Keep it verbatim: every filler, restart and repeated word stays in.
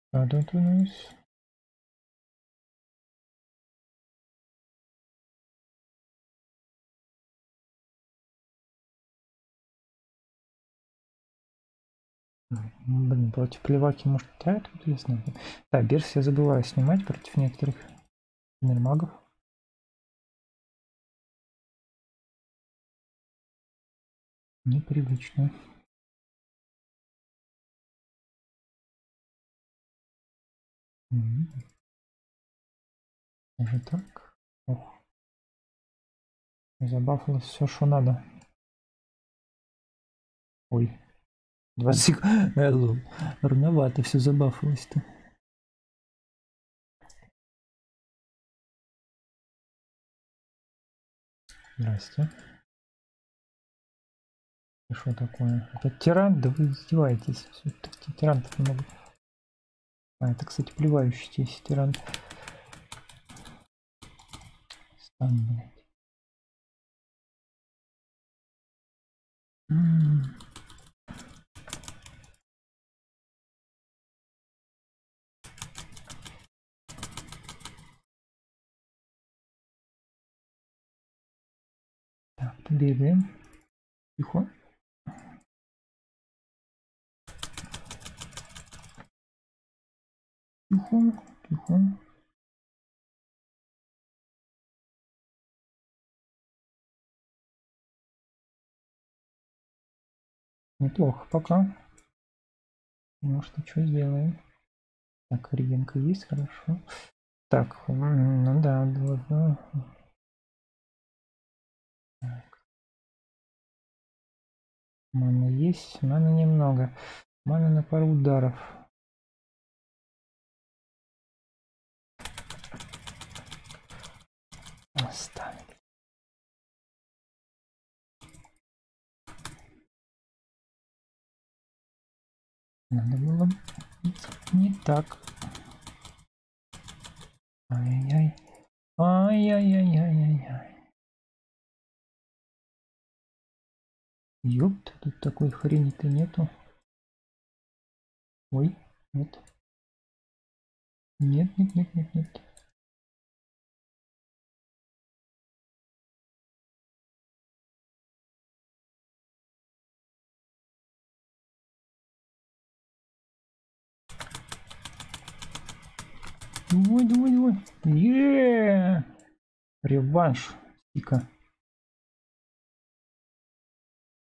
А тут у нас... Блин, против плеваки может да, тут ясно. Да, Берс я забываю снимать против некоторых нермагов. Непривычно. Угу. Даже так. Ох. Забафалось все, что надо. Ой. двадцать секунд. Рановато все забафалось-то. Здрасте. И что такое? Это тиран? Да вы издеваетесь. Тиран-то много. А, это, кстати, плевающий здесь тиран. Стан, блядь. М-м. Так, бегаем. Тихо. Тихо, тихо. Неплохо пока. Может, что сделаем. Так, регенка есть, хорошо. Так, ну да, да. Так. Мана есть, мана немного. Мана на пару ударов. Оставим. Надо было не так. Ай-яй-яй. Ай-яй-яй-яй-яй. Ёпт, тут такой хрени-то нету. Ой, нет. Нет, нет, нет, нет, нет. Давай, давай, давай. Е-е-е! Реванш. Ика.